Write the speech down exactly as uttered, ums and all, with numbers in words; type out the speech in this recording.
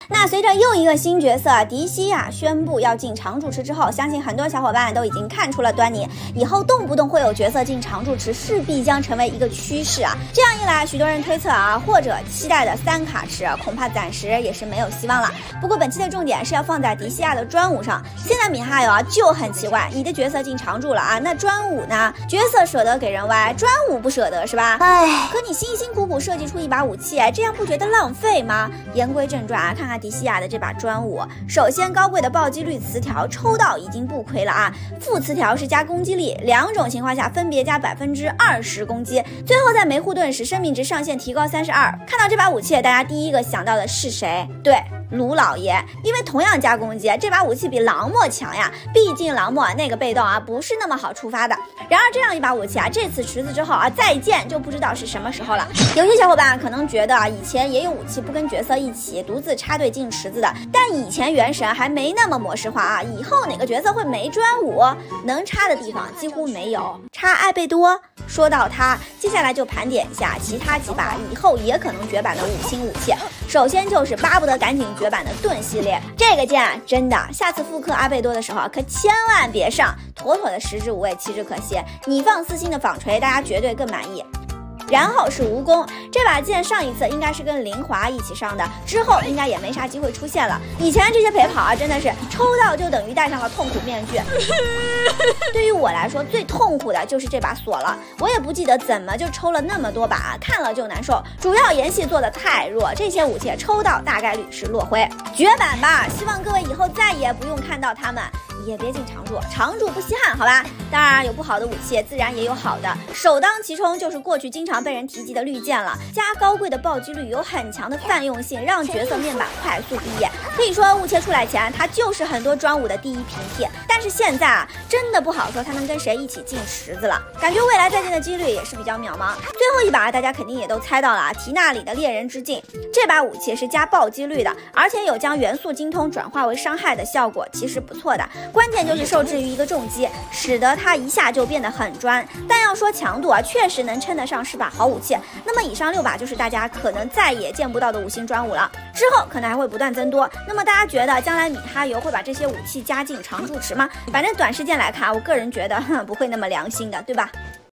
那随着又一个新角色迪西亚宣布要进常驻池之后，相信很多小伙伴都已经看出了端倪，以后动不动会有角色进常驻池，势必将成为一个趋势啊。这样一来，许多人推测啊，或者期待的三卡池恐怕暂时也是没有希望了。不过本期的重点是要放在迪西亚的专武上。现在米哈游啊就很奇怪，你的角色进常驻了啊，那专武呢？角色舍得给人歪，专武不舍得是吧？哎，可你辛辛苦苦设计出一把武器，这样不觉得浪费吗？言归正传啊，看看迪西亚的这把专武。首先，高贵的暴击率词条抽到已经不亏了啊！副词条是加攻击力，两种情况下分别加百分之二十攻击。最后在梅护盾时，生命值上限提高三十二。看到这把武器，大家第一个想到的是谁？对。卢老爷，因为同样加攻击，这把武器比狼墨强呀。毕竟狼墨那个被动啊，不是那么好触发的。然而这样一把武器啊，这次池子之后啊，再见就不知道是什么时候了。有些小伙伴可能觉得啊，以前也有武器不跟角色一起独自插队进池子的，但以前原神还没那么模式化啊。以后哪个角色会没专武？能插的地方几乎没有。插艾贝多，说到他，接下来就盘点一下其他几把以后也可能绝版的五星武器。首先就是巴不得赶紧绝版的盾系列，这个剑啊，真的，下次复刻阿贝多的时候可千万别上，妥妥的食之无味，弃之可惜。你放四星的纺锤，大家绝对更满意。然后是蜈蚣，这把剑上一次应该是跟林华一起上的，之后应该也没啥机会出现了。以前这些陪跑啊，真的是抽到就等于戴上了痛苦面具。对于我来说，最痛苦的就是这把锁了，我也不记得怎么就抽了那么多把，看了就难受。主要延系做的太弱，这些武器抽到大概率是落灰。绝版吧，希望各位以后再也不用看到他们。也别进常驻，常驻不稀罕，好吧？当然有不好的武器，自然也有好的。首当其冲就是过去经常被人提及的绿箭了，加高贵的暴击率，有很强的泛用性，让角色面板快速毕业。可以说雾切出来前，它就是很多专武的第一平替。但是现在啊，真的不好说它能跟谁一起进池子了，感觉未来再见的几率也是比较渺茫。最后一把大家肯定也都猜到了，提纳里的猎人之镜，这把武器是加暴击率的，而且有将元素精通转化为伤害的效果，其实不错的。关键就是受制于一个重击，使得它一下就变得很专。但要说强度啊，确实能称得上是把好武器。那么以上六把就是大家可能再也见不到的五星专武了，之后可能还会不断增多。那么大家觉得将来米哈游会把这些武器加进常驻池吗？反正短时间来看，我个人觉得哼不会那么良心的，对吧？